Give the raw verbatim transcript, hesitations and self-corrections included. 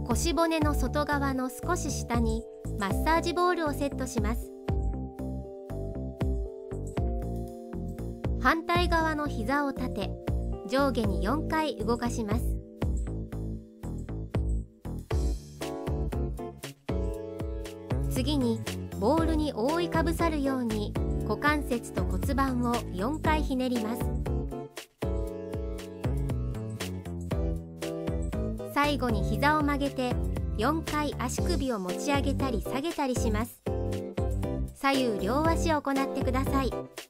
腰骨の外側の少し下にマッサージボールをセットします。反対側の膝を立て、上下によんかい動かします。次にボールに覆いかぶさるように股関節と骨盤をよんかいひねります。最後に膝を曲げてよんかい足首を持ち上げたり下げたりします。左右両足を行ってください。